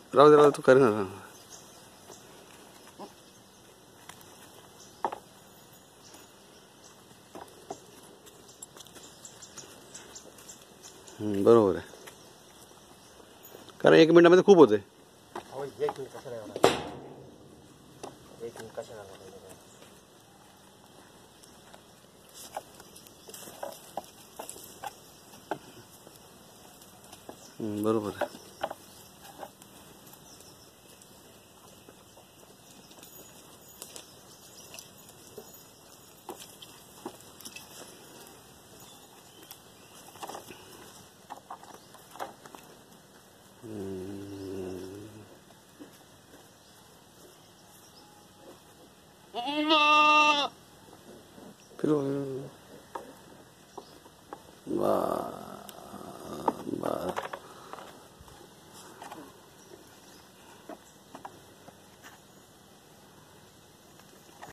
राहू दे तू कर ना. बरोबर आहे, कारण 1 मिनिटामध्ये खूप होते. बरोबर आहे. फिर वाह.